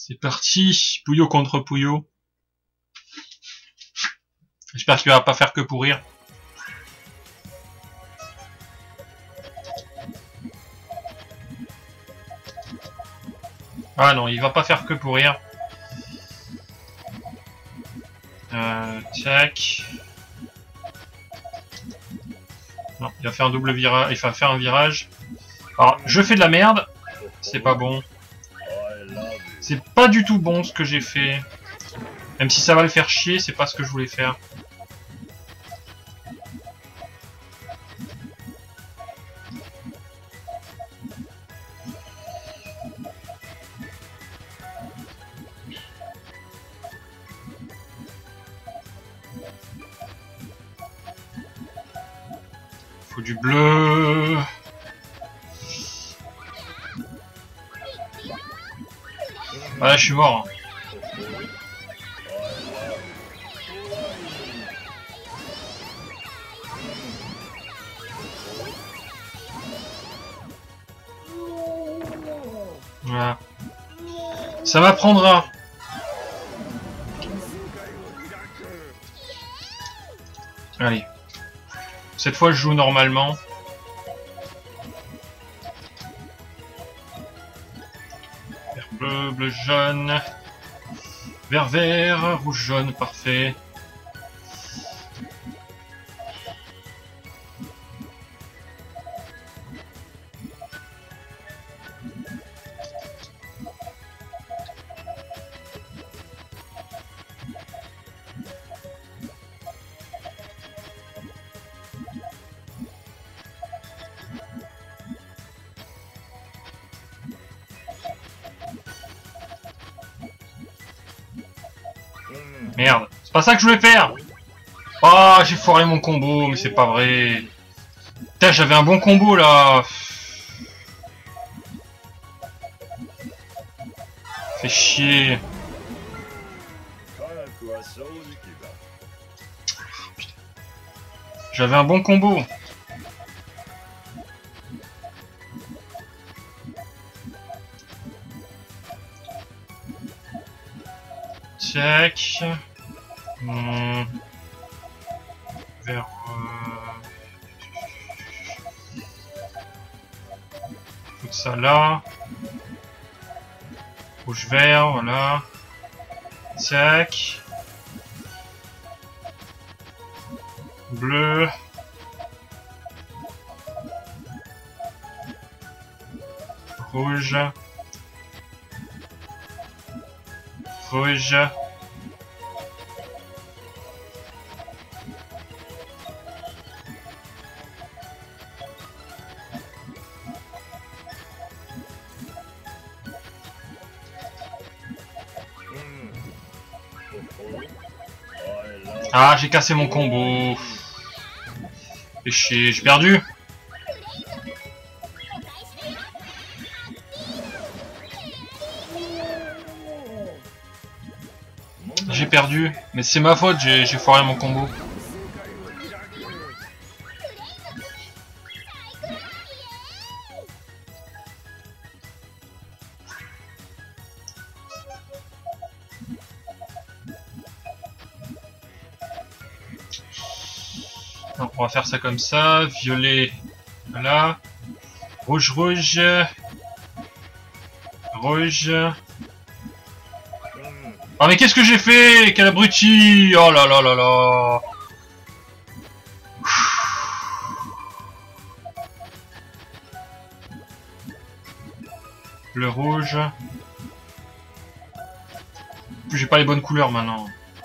C'est parti, Pouillot contre Pouillot. J'espère qu'il va pas faire que pourrir. Ah non, il va pas faire que pourrir. Tac. Non, il va faire un double virage. Il va faire un virage. Alors, je fais de la merde. C'est pas bon. C'est pas du tout bon ce que j'ai fait. Même si ça va le faire chier, c'est pas ce que je voulais faire. Faut du bleu. Ah, je suis mort. Voilà. Ça m'apprendra. Allez. Cette fois, je joue normalement. Vert, bleu, bleu, jaune. Vert, vert, rouge, jaune, parfait. Merde, c'est pas ça que je voulais faire. Oh, j'ai foiré mon combo, mais c'est pas vrai. Putain, j'avais un bon combo là. Fait chier. J'avais un bon combo. Check. Vers... Tout ça là. Rouge vert, voilà. Tac. Bleu. Rouge. Rouge. Ah, j'ai cassé mon combo. Fait chier, j'ai perdu. J'ai perdu, mais c'est ma faute, j'ai foiré mon combo. Donc on va faire ça comme ça, violet, voilà, rouge, rouge, rouge. Ah mais qu'est-ce que j'ai fait? Quel abruti! Oh là là là là! Le rouge. J'ai pas les bonnes couleurs maintenant.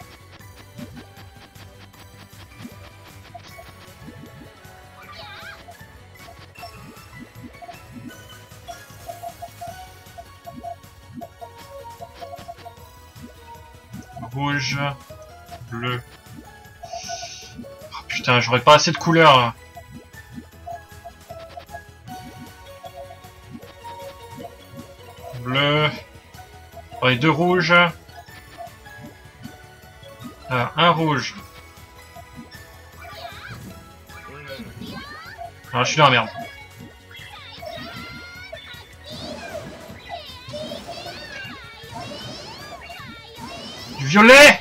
Rouge, bleu. Oh, putain, j'aurais pas assez de couleurs là. Bleu. Oh, et deux rouges. Un rouge. Ah, je suis dans la merde. Violet!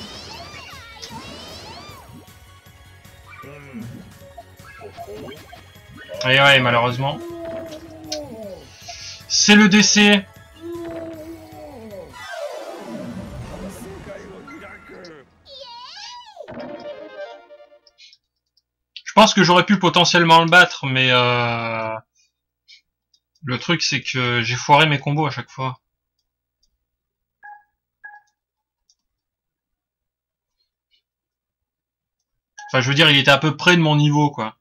Et ouais, malheureusement. C'est le décès. Je pense que j'aurais pu potentiellement le battre, mais le truc c'est que j'ai foiré mes combos à chaque fois. Enfin, je veux dire, il était à peu près de mon niveau, quoi.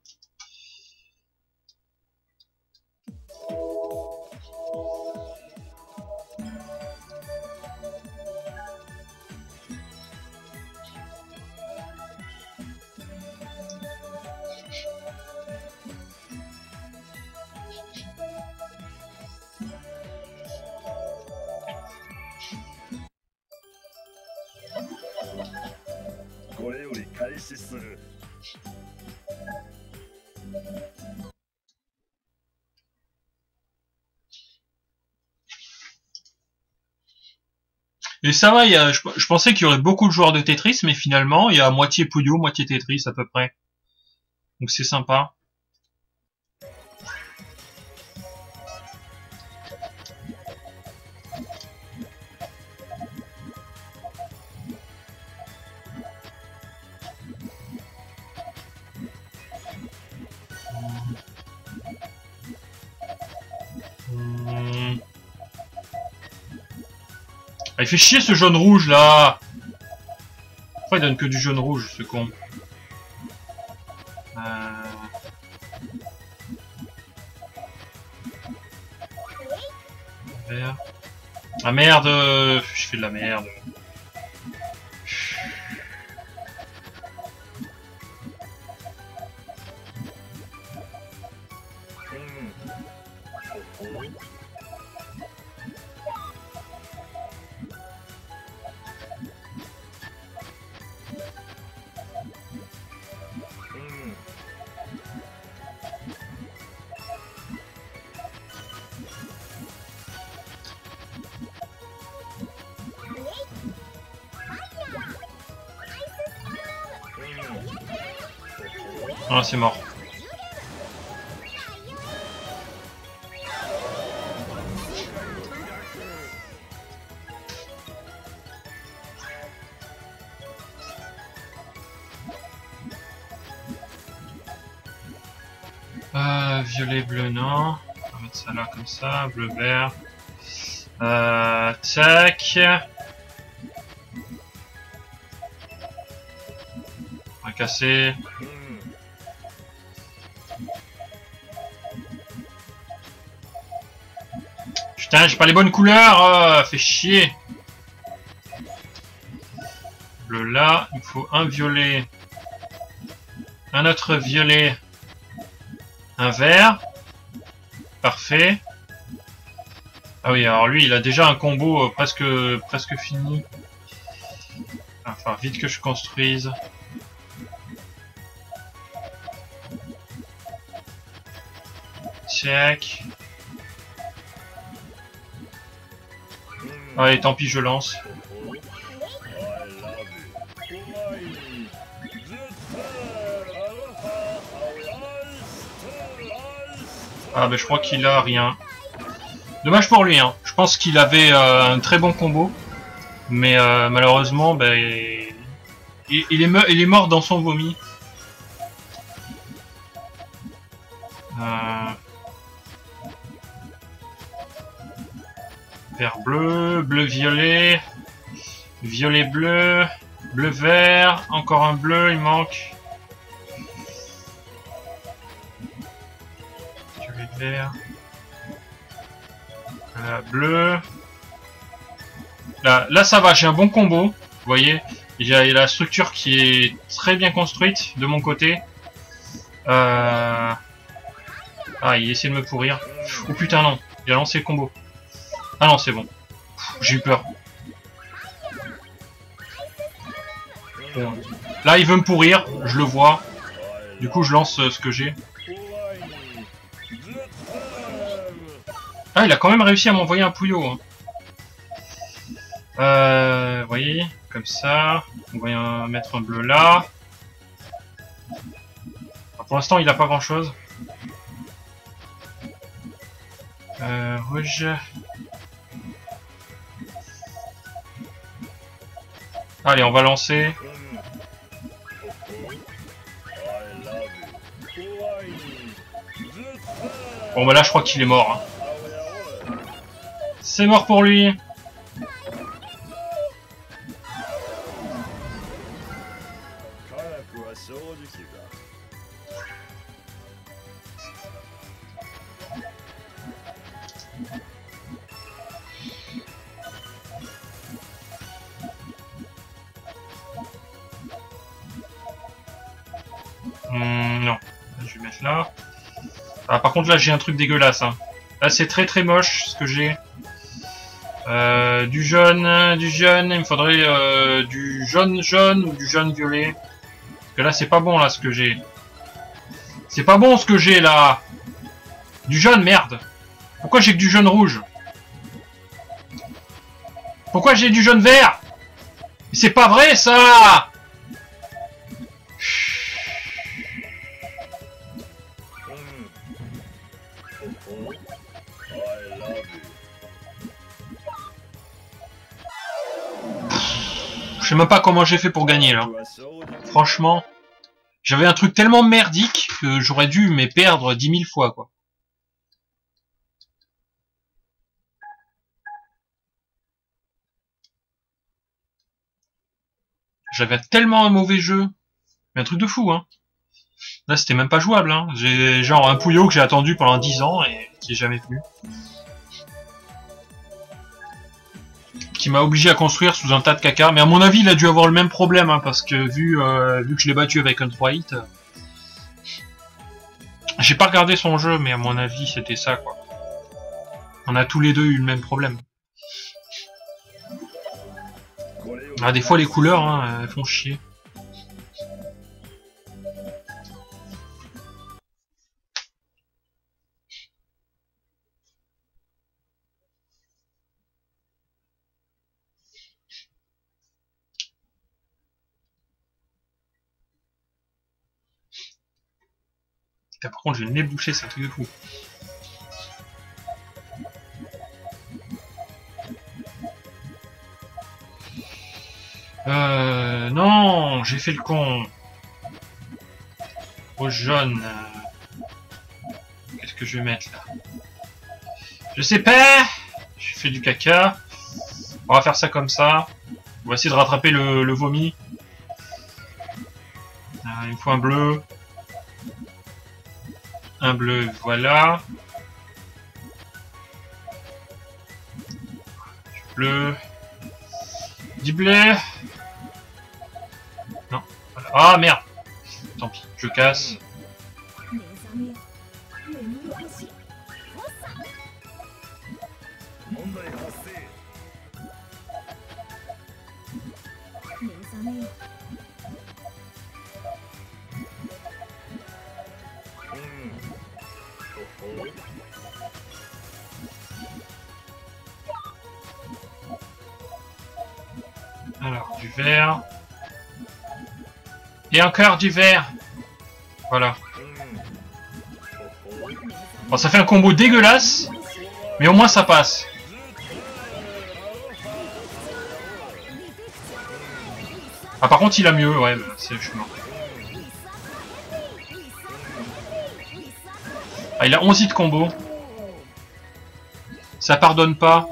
Et ça va, je pensais qu'il y aurait beaucoup de joueurs de Tetris, mais finalement, il y a moitié Puyo, moitié Tetris à peu près. Donc c'est sympa. Ah, il fait chier ce jaune-rouge là. Pourquoi il donne que du jaune-rouge, ce con? Vert. Ah merde, je fais de la merde. Ah, c'est mort. Violet, bleu, non. On va mettre ça là comme ça. Bleu, vert. Tac. On va casser. Putain, j'ai pas les bonnes couleurs, fait chier. Bleu là, il faut un violet. Un autre violet. Un vert. Parfait. Ah oui, alors lui, il a déjà un combo presque fini. Enfin, vite que je construise. Check. Allez, tant pis, je lance. Ah ben je crois qu'il a rien. Dommage pour lui, hein. Je pense qu'il avait un très bon combo. Mais malheureusement, ben, il est mort dans son vomi. Vert bleu, bleu violet, violet bleu, bleu vert, encore un bleu, il manque. Violet vert. Bleu. Là ça va, j'ai un bon combo. Vous voyez, il y a la structure qui est très bien construite de mon côté. Ah, il essaie de me pourrir. Oh putain non, il a lancé le combo. Ah non, c'est bon. J'ai eu peur. Bon. Là, il veut me pourrir, je le vois. Du coup, je lance ce que j'ai. Ah, il a quand même réussi à m'envoyer un Puyo. Hein. Vous voyez, comme ça. On va mettre un bleu là. Alors, pour l'instant, il n'a pas grand chose. Rouge. Allez, on va lancer. Bon bah là je crois qu'il est mort. Hein. C'est mort pour lui. Non, je vais mettre là. Ah, par contre là j'ai un truc dégueulasse. Hein. Là c'est très très moche ce que j'ai. Du jaune, il me faudrait du jaune ou du jaune violet. Parce que là c'est pas bon là ce que j'ai. C'est pas bon ce que j'ai là. Du jaune, merde. Pourquoi j'ai que du jaune rouge? Pourquoi j'ai du jaune vert? C'est pas vrai ça. Je sais même pas comment j'ai fait pour gagner là. Franchement, j'avais un truc tellement merdique que j'aurais dû me perdre 10 000 fois quoi. J'avais tellement un mauvais jeu. Mais un truc de fou hein. Là c'était même pas jouable hein. J'ai genre un Pouillot que j'ai attendu pendant 10 ans et qui est jamais venu. Qui m'a obligé à construire sous un tas de caca. Mais à mon avis, il a dû avoir le même problème, hein, parce que vu que je l'ai battu avec un 3 hits... J'ai pas regardé son jeu, mais à mon avis, c'était ça, quoi. On a tous les deux eu le même problème. Ah, des fois, les couleurs, hein, elles font chier. Par contre, j'ai le nez bouché, c'est un truc de fou. Non, j'ai fait le con. Au jaune. Qu'est-ce que je vais mettre là? Je sais pas. J'ai fait du caca. On va faire ça comme ça. On va essayer de rattraper le vomi. Il me faut un bleu. Un bleu, voilà. Du bleu. Du bleu. Non. Voilà. Ah merde. Tant pis, je casse. Alors, du vert. Et encore du vert. Voilà. Bon, ça fait un combo dégueulasse. Mais au moins ça passe. Ah par contre il a mieux, ouais, bah, je suis mort. Ah, il a 11 hits de combo. Ça pardonne pas.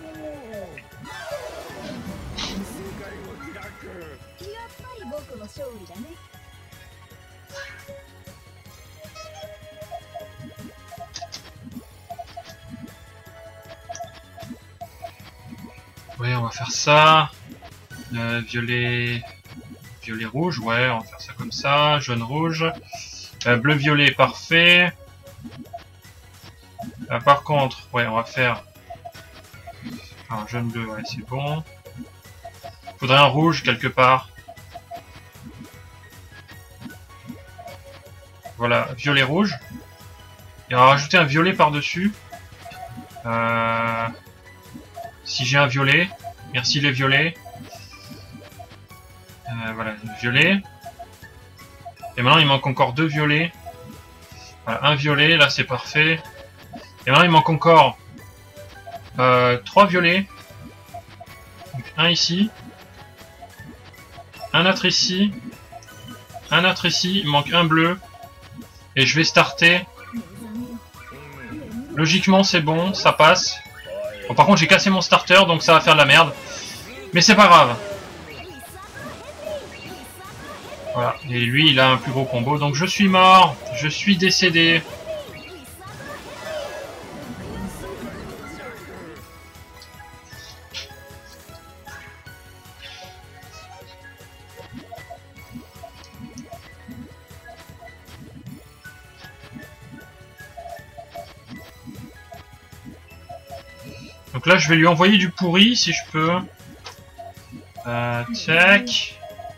Ouais, on va faire ça. Violet... Violet rouge, ouais, on va faire ça comme ça. Jaune rouge. Bleu violet, parfait. Par contre, ouais, on va faire... Alors, jaune bleu, ouais, c'est bon. Faudrait un rouge quelque part. Voilà, violet rouge. Et on va rajouter un violet par-dessus. Si j'ai un violet. Merci les violets. Voilà, violet. Et maintenant il manque encore 2 violets. Voilà, un violet, là c'est parfait. Et maintenant il manque encore 3 violets. Donc, un ici. Un autre ici. Un autre ici. Il manque un bleu. Et je vais starter. Logiquement c'est bon, ça passe. Bon, par contre j'ai cassé mon starter donc ça va faire de la merde. Mais c'est pas grave. Voilà, et lui il a un plus gros combo, donc je suis mort, je suis décédé. Donc là je vais lui envoyer du pourri si je peux. Tac.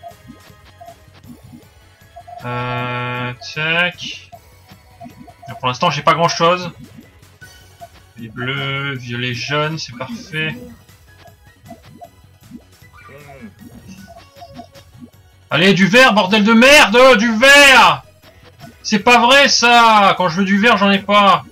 Tac. Pour l'instant, j'ai pas grand chose. Les bleus, violet, jaune, c'est parfait. Allez, du vert, bordel de merde! Du vert! C'est pas vrai ça! Quand je veux du vert, j'en ai pas.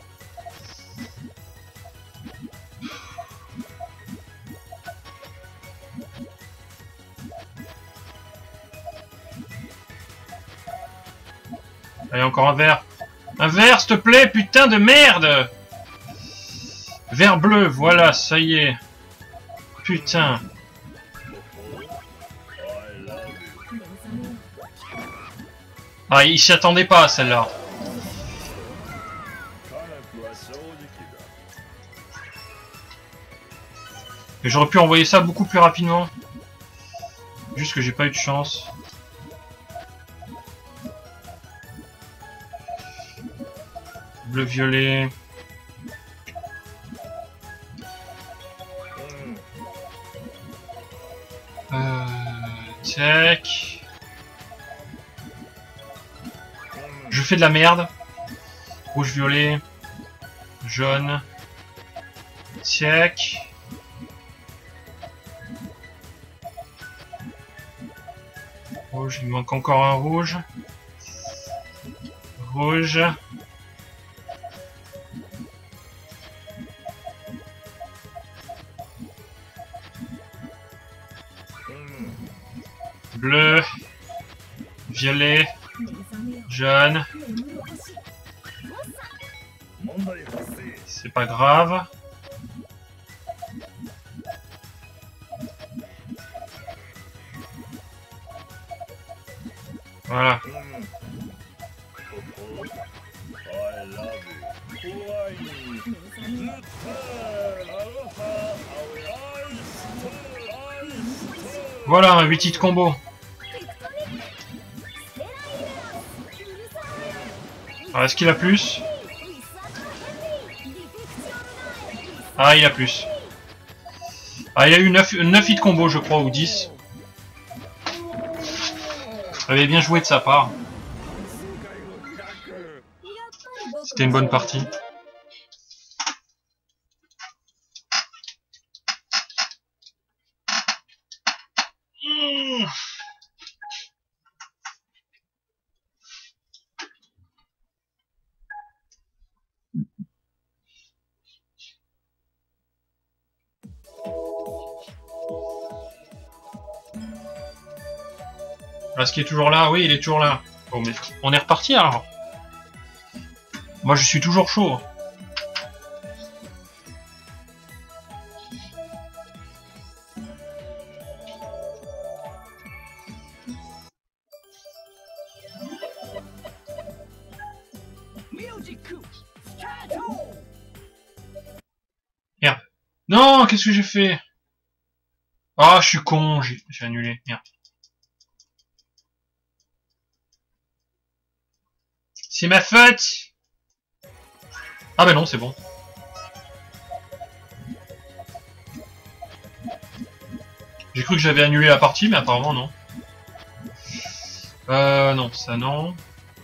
Allez, encore un vert. Un vert, s'il te plaît, putain de merde! Vert bleu, voilà, ça y est. Putain. Ah, il s'y attendait pas, celle-là. Mais j'aurais pu envoyer ça beaucoup plus rapidement. Juste que j'ai pas eu de chance. Bleu-violet. Tac. Je fais de la merde. Rouge-violet. Jaune. Tac. Rouge, il manque encore un rouge. Rouge. Bleu, violet, jaune. C'est pas grave. Voilà. Voilà, un 8 hit combo. Alors, est-ce qu'il a plus? Ah, il a plus. Ah, il a eu 9 hits combo, je crois, ou 10. Ça avait bien joué de sa part. C'était une bonne partie. Est-ce qu'il est toujours là? Oui, il est toujours là. Bon, mais on est reparti alors. Moi, je suis toujours chaud. Merde. Non, qu'est-ce que j'ai fait? Ah, je suis con, j'ai annulé. Merde. C'est ma faute. Ah bah non, c'est bon. J'ai cru que j'avais annulé la partie, mais apparemment non. Non, ça non.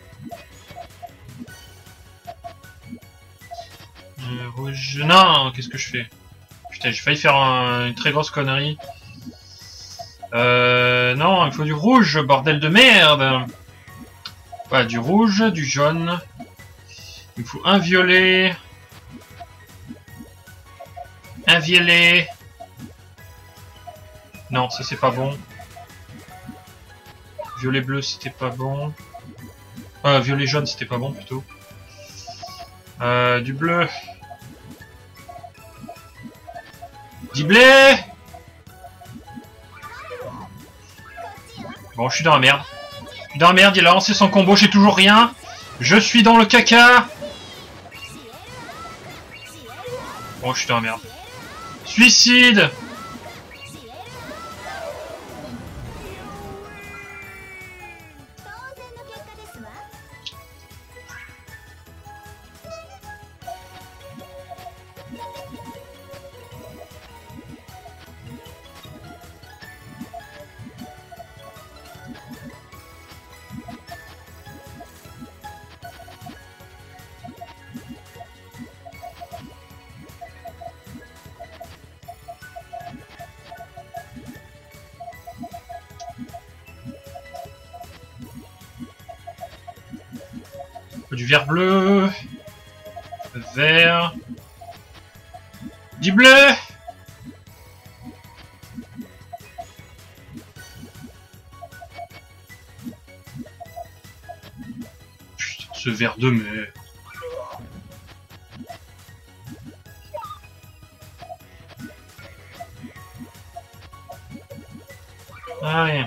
Rouge... Non, qu'est-ce que je fais? Putain, j'ai failli faire une très grosse connerie. Non, il faut du rouge, bordel de merde. Voilà, du rouge, du jaune. Il me faut un violet. Un violet. Non, ça c'est pas bon. Violet bleu, c'était pas bon. Violet jaune, c'était pas bon plutôt. Du bleu. Du blé. Bon, je suis dans la merde. Je suis dans la merde, il a lancé son combo, j'ai toujours rien. Je suis dans le caca. Bon, je suis dans la merde. Suicide. Du vert bleu. Vert. Du bleu. Putain, ce vert de mer. Allez.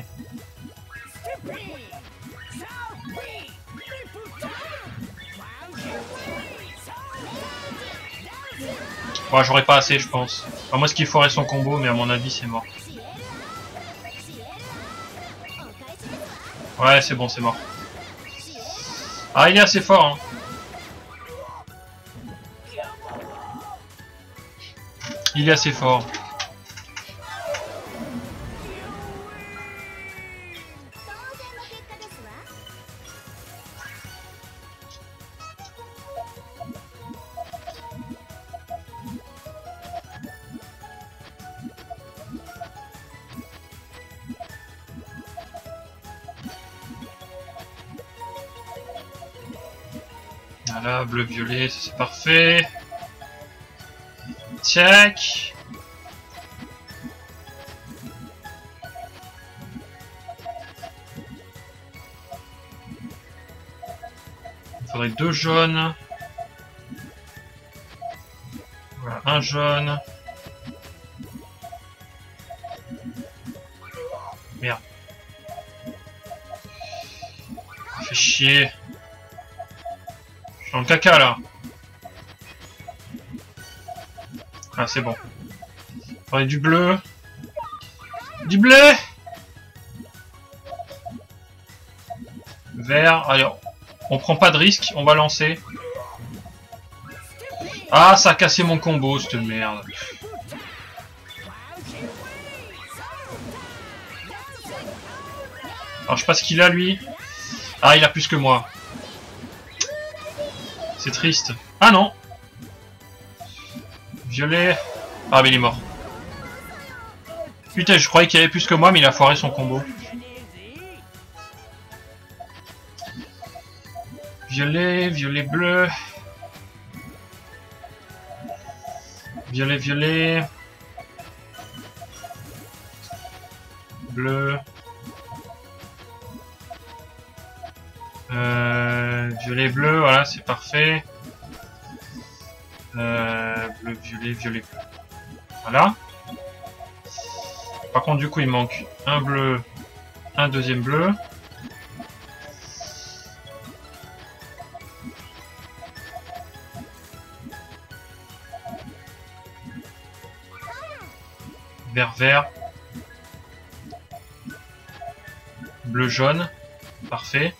Ouais, j'aurais pas assez, je pense. Enfin, moi, ce qu'il faudrait son combo, mais à mon avis, c'est mort. Ouais, c'est bon, c'est mort. Ah, il est assez fort, hein. Il est assez fort. Voilà, bleu-violet, c'est parfait. Tac. Il faudrait deux jaunes. Voilà, un jaune. Merde. Fait chier. Je suis dans le caca là. Ah, c'est bon. Il faudrait du bleu. Du bleu. Vert. Allez, on prend pas de risque, on va lancer. Ah, ça a cassé mon combo, cette merde. Alors, je sais pas ce qu'il a, lui. Ah, il a plus que moi. C'est triste. Ah non. Violet. Ah, mais il est mort. Putain, je croyais qu'il avait plus que moi, mais il a foiré son combo. Violet, violet bleu. Violet, violet. Bleu. Violet, bleu, voilà, c'est parfait. Bleu, violet, violet, bleu. Voilà. Par contre, du coup, il manque un bleu, un deuxième bleu. Vert, vert. Bleu, jaune. Parfait.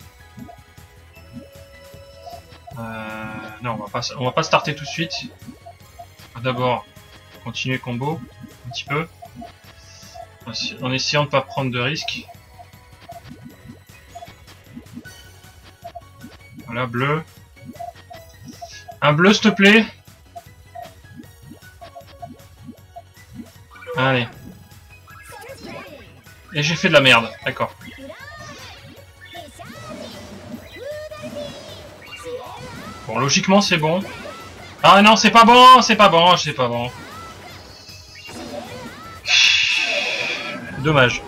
Non, on va pas starter tout de suite. On va d'abord continuer combo un petit peu. En essayant de pas prendre de risques. Voilà, bleu. Un bleu, s'il te plaît. Allez. Et j'ai fait de la merde, d'accord. Bon, logiquement c'est bon. Ah non, c'est pas bon, c'est pas bon, c'est pas bon. Dommage.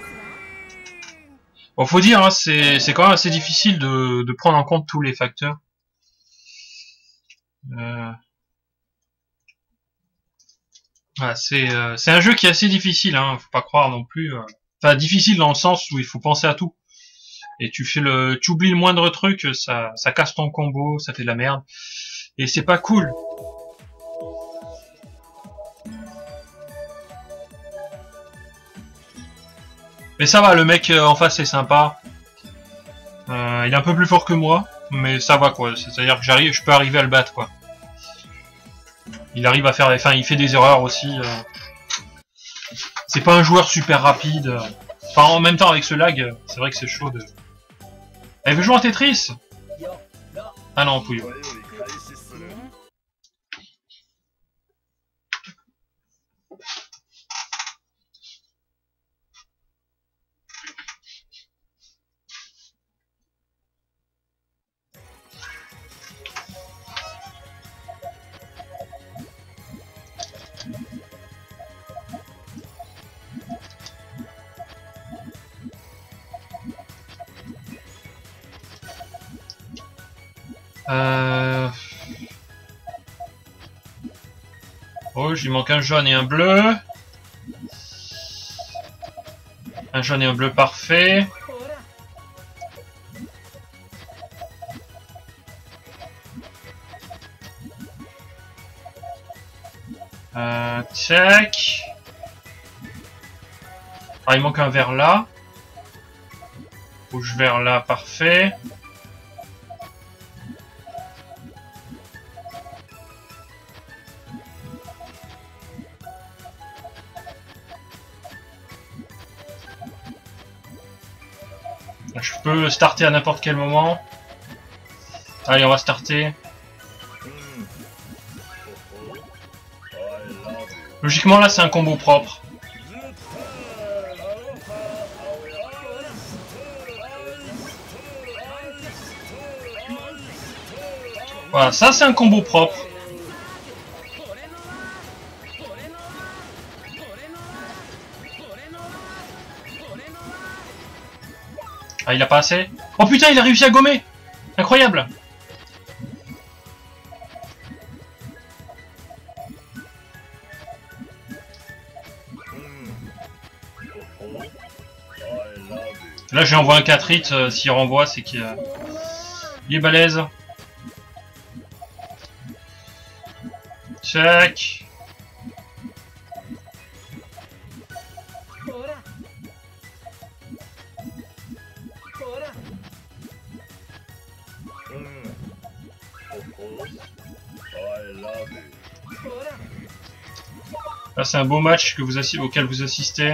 Bon, faut dire, hein, c'est quand même assez difficile de prendre en compte tous les facteurs. Ah, c'est un jeu qui est assez difficile, hein, faut pas croire non plus. Enfin, difficile dans le sens où il faut penser à tout. Et tu oublies le moindre truc, ça casse ton combo, ça fait de la merde. Et c'est pas cool. Mais ça va, le mec en face est sympa. Il est un peu plus fort que moi, mais ça va quoi. C'est-à-dire que je peux arriver à le battre quoi. Il arrive à faire, enfin, il fait des erreurs aussi. C'est pas un joueur super rapide. Enfin, en même temps avec ce lag, c'est vrai que c'est chaud de. Elle veut jouer en Tetris. Ah non, Pouille. Oh, il manque un jaune et un bleu. Un jaune et un bleu parfait. Check. Ah, il manque un vert là. Rouge vert là, parfait. Je peux starter à n'importe quel moment. Allez, on va starter. Logiquement, là, c'est un combo propre. Voilà, ça, c'est un combo propre. Ah, il a pas assez? Oh putain, il a réussi à gommer! Incroyable! Là, je lui envoie un 4 hits, s'il renvoie, c'est qu'il est balèze. Check. Là, c'est un beau match auquel vous assistez.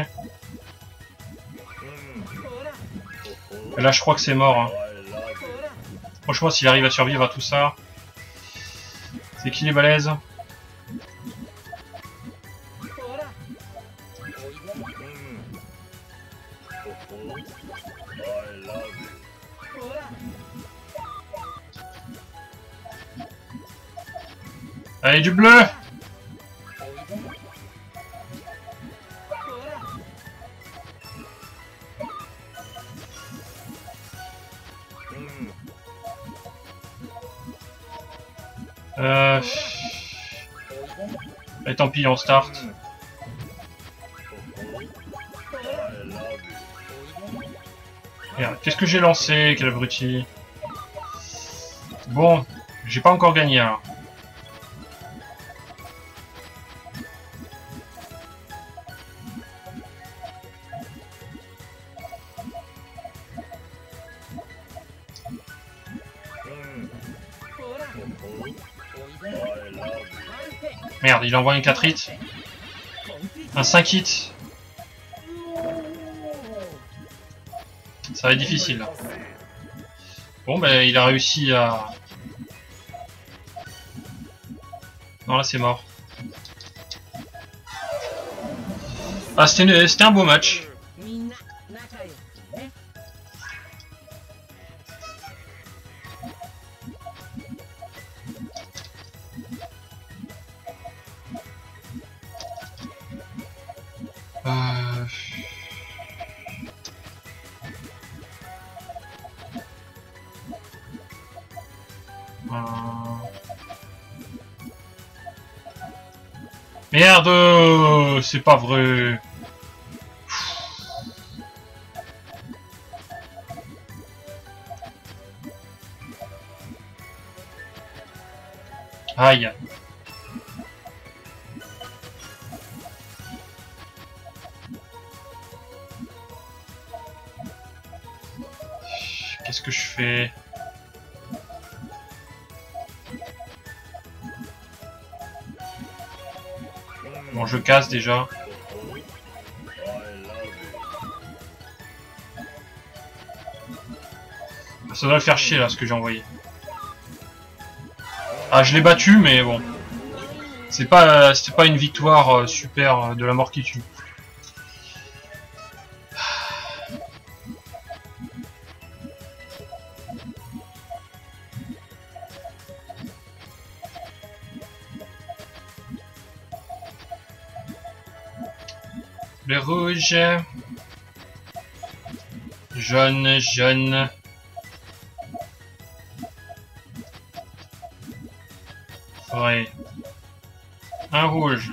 Et là, je crois que c'est mort. Hein. Franchement, s'il arrive à survivre à tout ça, c'est qu'il est balèze. Allez, du bleu! Et tant pis, on start. Merde, qu'est-ce que j'ai lancé, quel abruti. Bon, j'ai pas encore gagné alors. Merde, il envoie un 4 hits. Un 5 hits. Ça va être difficile. Bon, ben, il a réussi à... Non, là, c'est mort. Ah, c'était un beau match. Euh... Merde, c'est pas vrai. Aïe. Qu'est-ce que je fais? Bon, je casse déjà. Ça doit le faire chier là, ce que j'ai envoyé. Ah, je l'ai battu, mais bon. C'était pas une victoire super de la mort qui tue. Le rouge. Jaune, jaune. Ouais. Un rouge.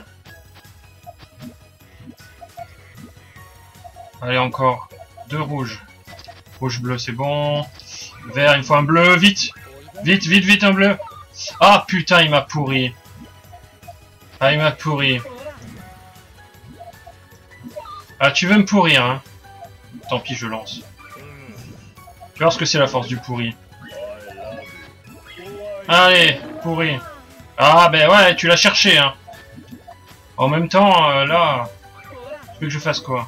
Allez, encore. 2 rouges. Rouge, bleu, c'est bon. Vert, il me faut un bleu. Vite. Vite, vite, vite, un bleu. Ah, putain, il m'a pourri. Ah, il m'a pourri. Ah, tu veux me pourrir, hein? Tant pis, je lance. Tu vois ce que c'est la force du pourri. Allez, pourri. Ah, ben ouais, tu l'as cherché, hein. En même temps, là... Tu veux que je fasse quoi?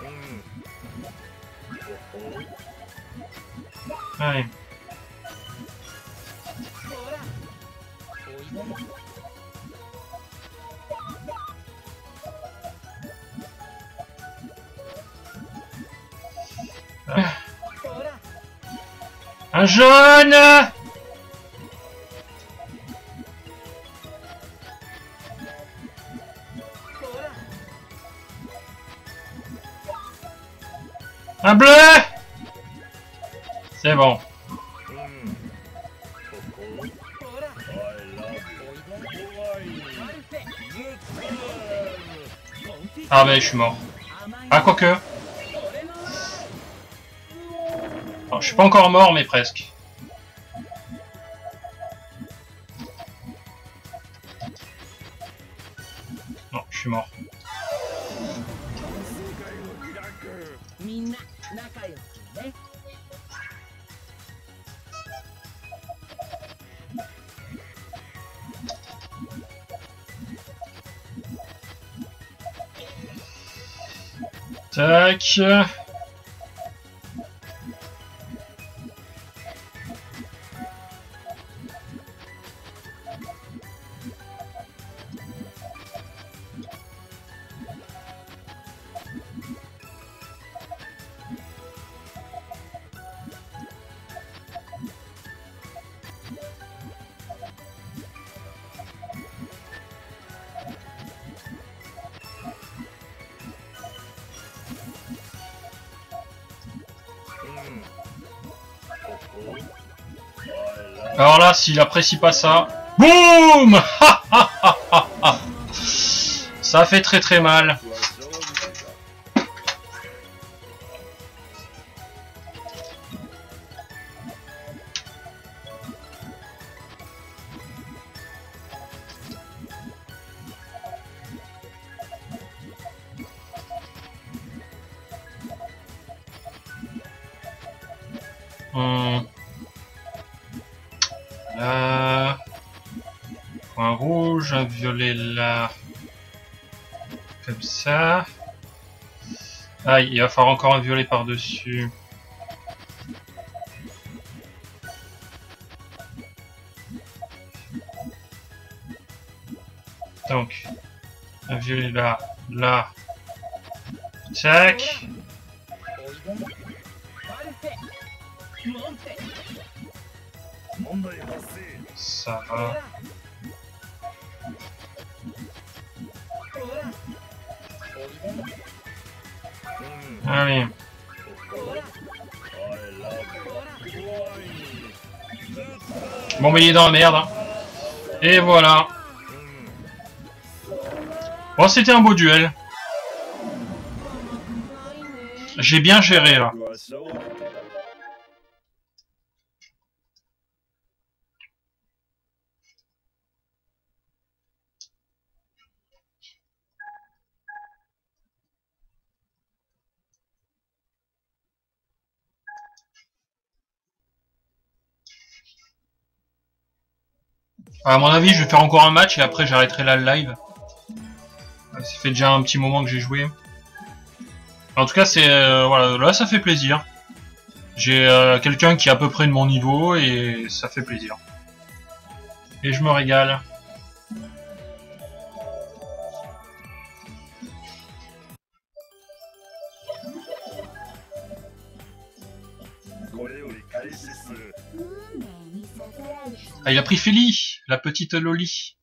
Allez. Un jaune! Un bleu! C'est bon. Ah ben je suis mort. Ah quoique. Alors, je suis pas encore mort mais presque. Non, je suis mort. Tac. Alors là, s'il apprécie pas ça, boum! Ça fait très très mal. Là, un rouge, un violet là, comme ça. Ah, il va falloir encore un violet par-dessus. Donc, un violet là, là. Tac. Ça va. Allez. Bon, mais il est dans la merde. Hein. Et voilà. Bon, c'était un beau duel. J'ai bien géré, là. À mon avis, je vais faire encore un match et après j'arrêterai là le live. Ça fait déjà un petit moment que j'ai joué. En tout cas, c'est voilà, là ça fait plaisir. J'ai quelqu'un qui est à peu près de mon niveau et ça fait plaisir. Et je me régale. Ah, il a pris Feli, la petite Loli.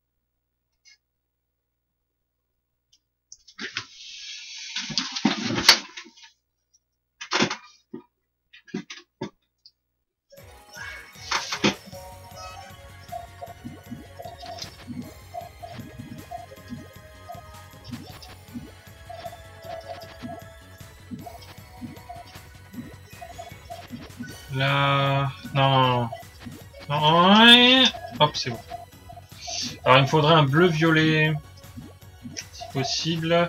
Là... Non. Non. Hop, c'est bon. Alors, il me faudrait un bleu-violet. Si possible.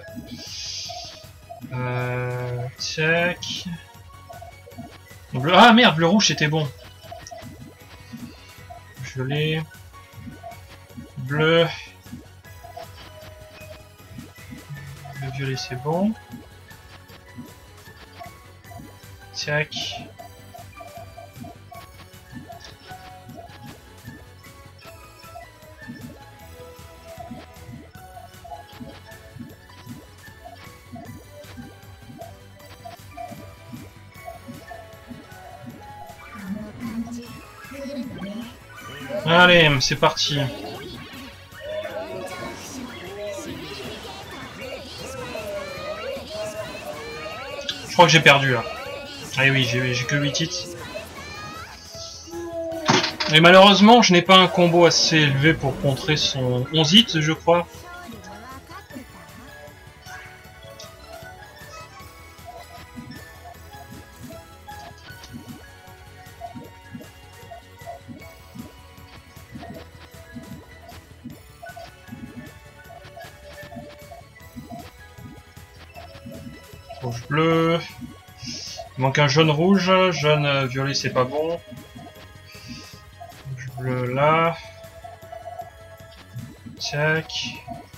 Check. Bleu... Ah merde, bleu-rouge, c'était bon. Violet. Bleu. Le violet, c'est bon. Check. Allez, c'est parti. Je crois que j'ai perdu là. Ah oui, j'ai que 8 hits. Et malheureusement, je n'ai pas un combo assez élevé pour contrer son 11 hits, je crois. Rouge bleu. Il manque un jaune rouge. Jaune violet, c'est pas bon. Rouge bleu là. Check.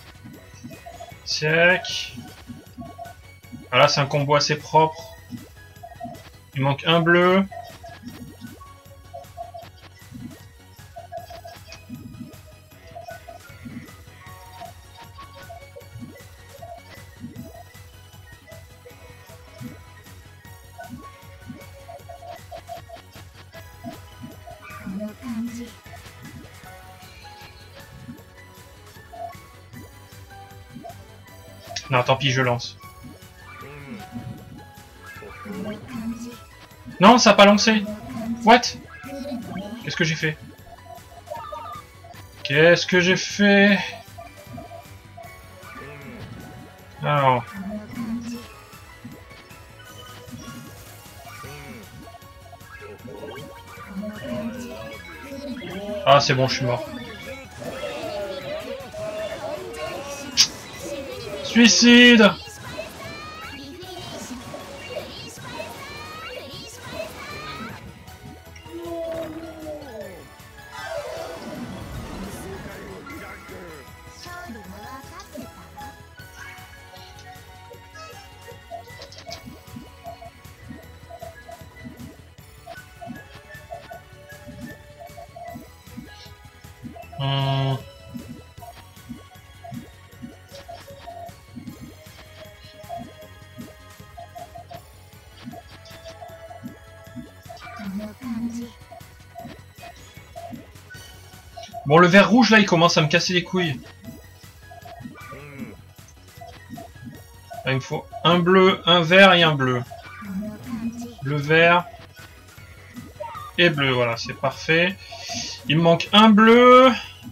Check. Ah là, c'est un combo assez propre. Il manque un bleu. Non, tant pis, je lance. Non, ça n'a pas lancé. What? Qu'est-ce que j'ai fait? Qu'est-ce que j'ai fait? Alors. Ah, c'est bon, je suis mort. Suicide! Bon, le vert rouge là, il commence à me casser les couilles. Là, il me faut un bleu, un vert et un bleu. Bleu, vert et bleu, voilà, c'est parfait. Il me manque un bleu.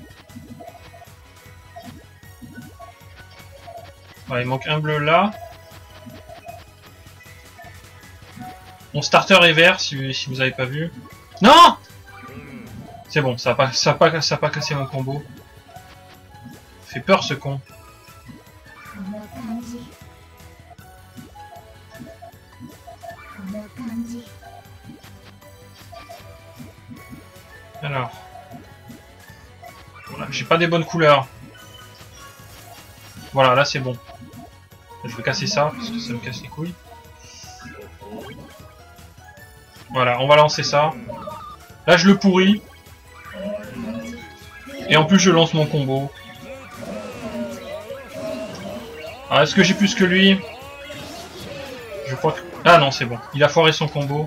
Voilà, il manque un bleu là. Mon starter est vert, si vous avez pas vu. Non! C'est bon, ça a pas cassé mon combo. Fait peur ce con. Alors. Voilà, j'ai pas des bonnes couleurs. Voilà, là c'est bon. Je vais casser ça, parce que ça me casse les couilles. Voilà, on va lancer ça. Là je le pourris. Et en plus je lance mon combo. Alors est-ce que j'ai plus que lui? Je crois que... Ah non, c'est bon. Il a foiré son combo.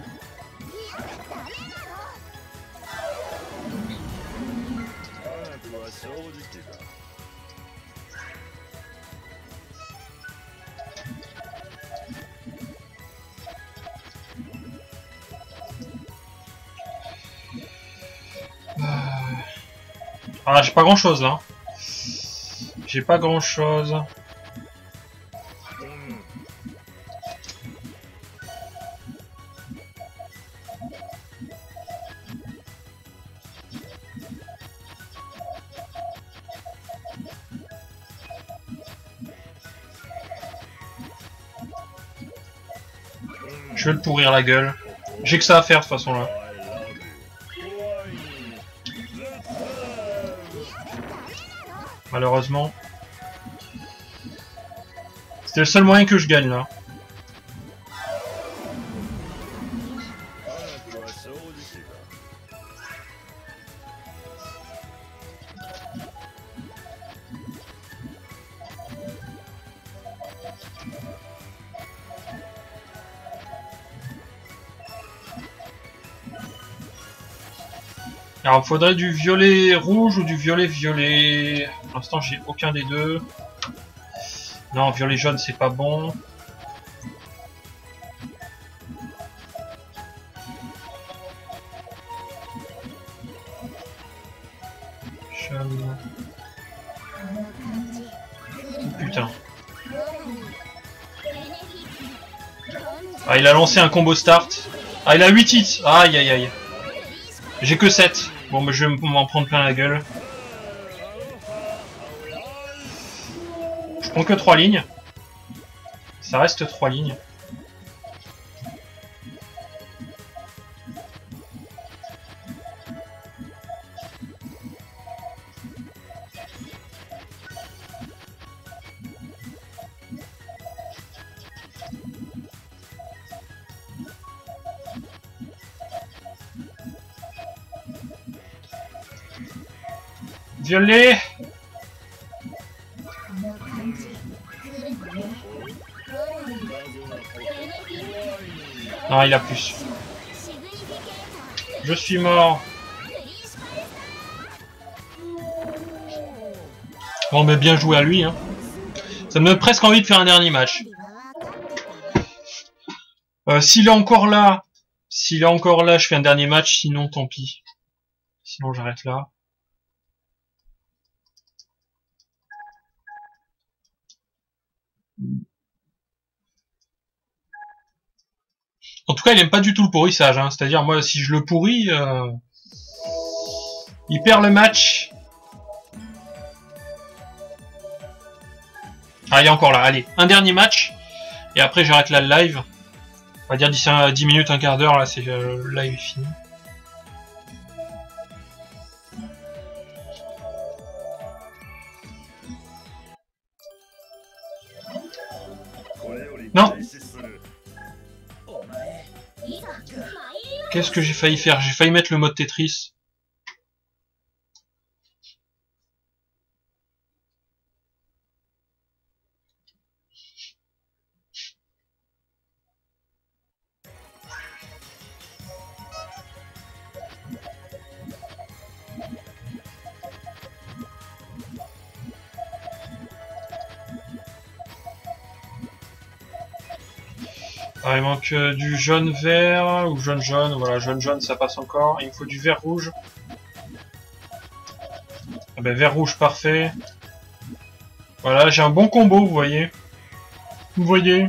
Ah, j'ai pas grand chose là. J'ai pas grand chose. Je vais le pourrir la gueule. J'ai que ça à faire de toute façon là. Malheureusement. C'était le seul moyen que je gagne là. Alors, il faudrait du violet rouge ou du violet violet. Pour l'instant, j'ai aucun des deux. Non, violet jaune, c'est pas bon. Jaune. Oh, putain. Ah, il a lancé un combo start. Ah, il a 8 hits. Aïe, aïe, aïe. J'ai que 7. Bon, mais je vais m'en prendre plein la gueule. Je prends que 3 lignes. Ça reste 3 lignes. Violet. Non, il a plus. Je suis mort. Bon, mais bien joué à lui. Hein. Ça me donne presque envie de faire un dernier match. S'il est encore là, je fais un dernier match. Sinon, tant pis. Sinon, j'arrête là. En tout cas, il aime pas du tout le pourrissage. Hein. C'est-à-dire, moi, si je le pourris, il perd le match. Ah, il est encore là. Allez, un dernier match. Et après, j'arrête là le live. On va dire d'ici 10 minutes, un quart d'heure, là, c'est le live est fini. Non. Qu'est-ce que j'ai failli faire? J'ai failli mettre le mode Tetris. Ah, il manque du jaune-vert ou jaune-jaune. Voilà, jaune-jaune, ça passe encore. Il me faut du vert-rouge. Ah ben, vert-rouge, parfait. Voilà, j'ai un bon combo, vous voyez. Vous voyez.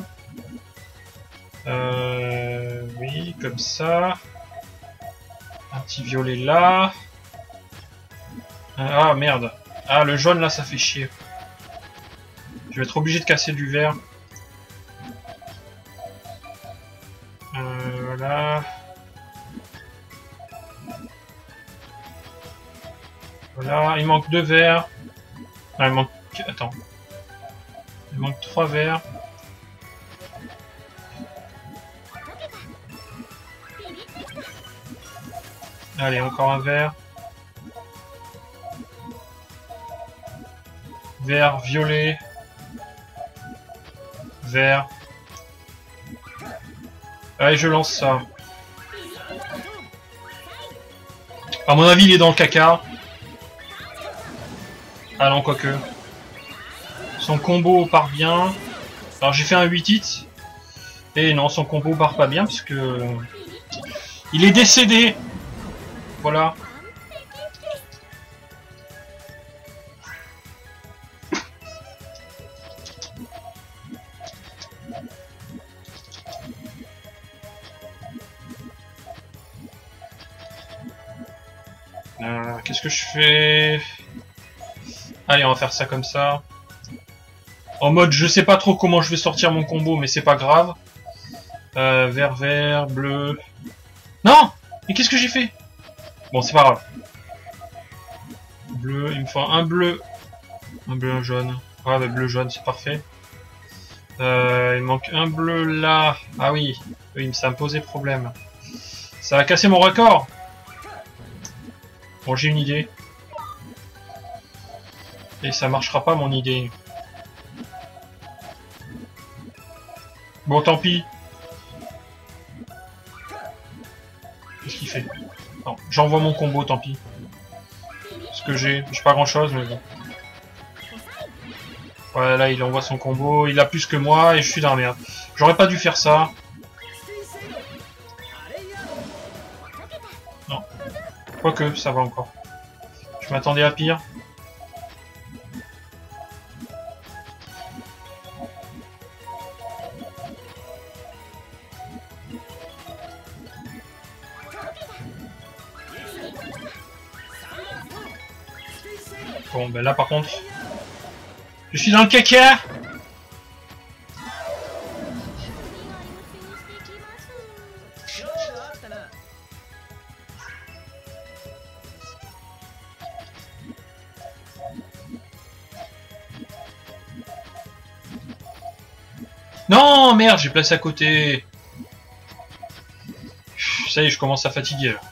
Oui, comme ça. Un petit violet là. Ah, merde. Ah, le jaune, là, ça fait chier. Je vais être obligé de casser du vert. Voilà. Voilà, il manque 2 verts. Ah, il manque... Attends. Il manque 3 verts. Allez, encore un vert. Vert, violet. Vert. Allez, je lance ça. À mon avis, il est dans le caca. Ah non, quoique. Son combo part bien. Alors j'ai fait un 8 hits. Et non, son combo part pas bien parce que... Il est décédé. Voilà. Qu'est-ce que je fais? Allez, on va faire ça comme ça. En mode, je sais pas trop comment je vais sortir mon combo, mais c'est pas grave. Vert, vert, bleu... Non! Mais qu'est-ce que j'ai fait? Bon, c'est pas grave. Bleu, il me faut un bleu. Un bleu, un jaune. Ah, le bleu, jaune, c'est parfait. Il manque un bleu là. Ah oui, oui, ça me posait problème. Ça va casser mon record. Bon, j'ai une idée. Et ça marchera pas, mon idée. Bon, tant pis. Qu'est-ce qu'il fait? Non, j'envoie mon combo, tant pis. Ce que j'ai pas grand chose, mais bon. Voilà, là, il envoie son combo. Il a plus que moi et je suis dans la merde. J'aurais pas dû faire ça. Non. Quoique, ça va encore. Je m'attendais à pire. Bon, ben là, par contre... Je suis dans le caca! Non, merde, j'ai placé à côté. Ça y est, je commence à fatiguer là.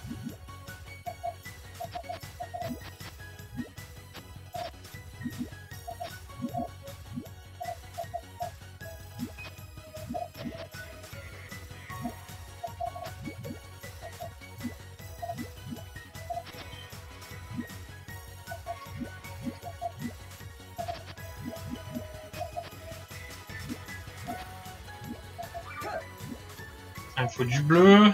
Il faut du bleu.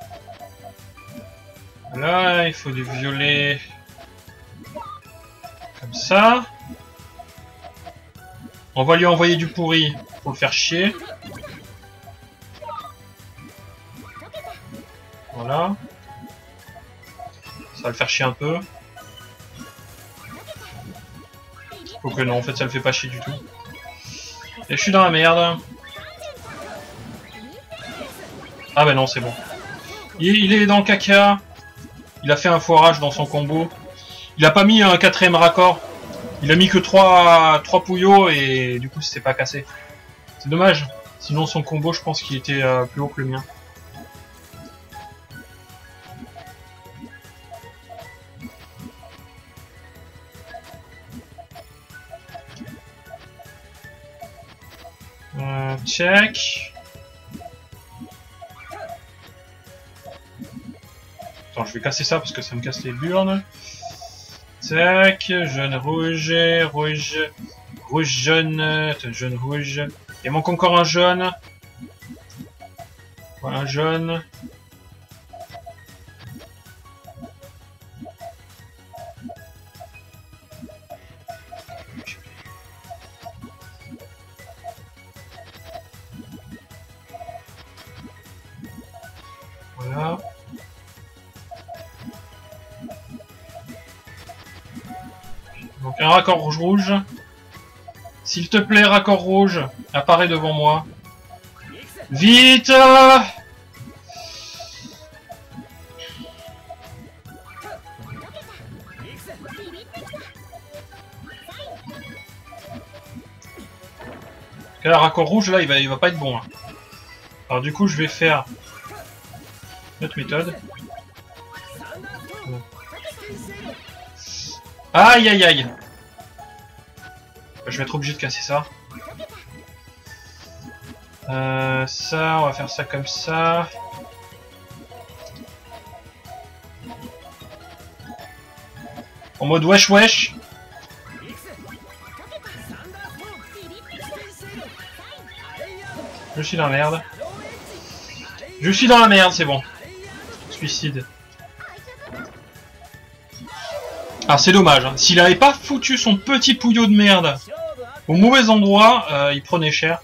Voilà, il faut du violet. Comme ça. On va lui envoyer du pourri pour le faire chier. Voilà. Ça va le faire chier un peu. Faut que non, en fait ça le fait pas chier du tout. Et je suis dans la merde. Ah ben non, c'est bon. Il est dans le caca. Il a fait un foirage dans son combo. Il a pas mis un 4ème raccord. Il a mis que 3 pouillots et du coup c'était pas cassé. C'est dommage. Sinon son combo je pense qu'il était plus haut que le mien. Check. Attends, je vais casser ça parce que ça me casse les burnes. Tac, jaune, rouge, rouge, rouge, jaune, jaune, rouge. Il manque encore un jaune. Voilà, jaune. Voilà. Donc un raccord rouge. S'il te plaît, raccord rouge, apparaît devant moi. Vite! Le raccord rouge là, il va pas être bon. Hein. Alors du coup, je vais faire notre méthode. Aïe aïe aïe! Je vais être obligé de casser ça. Ça, on va faire ça comme ça. En mode wesh wesh. Je suis dans la merde. Je suis dans la merde, c'est bon. Suicide. Ah, c'est dommage. Hein. S'il avait pas foutu son petit pouillot de merde au mauvais endroit, il prenait cher.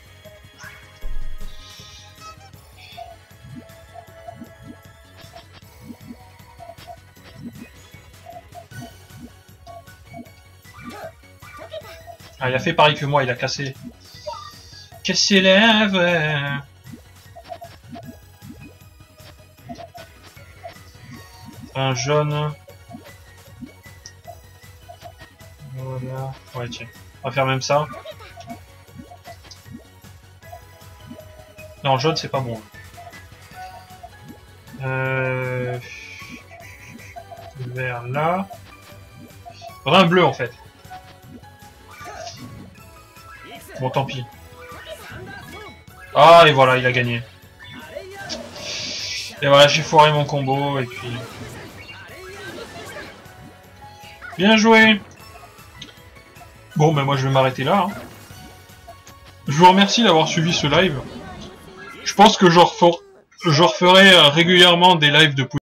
Ah, il a fait pareil que moi, il a cassé. Cassé les lèvres. Un jaune. Voilà. Ouais, tiens. On va faire même ça. Non, jaune, c'est pas bon. Vert là. Faudrait un bleu en fait. Bon, tant pis. Ah, et voilà, il a gagné. Et voilà, j'ai foiré mon combo, et puis... Bien joué! Bon, ben moi je vais m'arrêter là. Hein. Je vous remercie d'avoir suivi ce live. Je pense que je referai régulièrement des lives de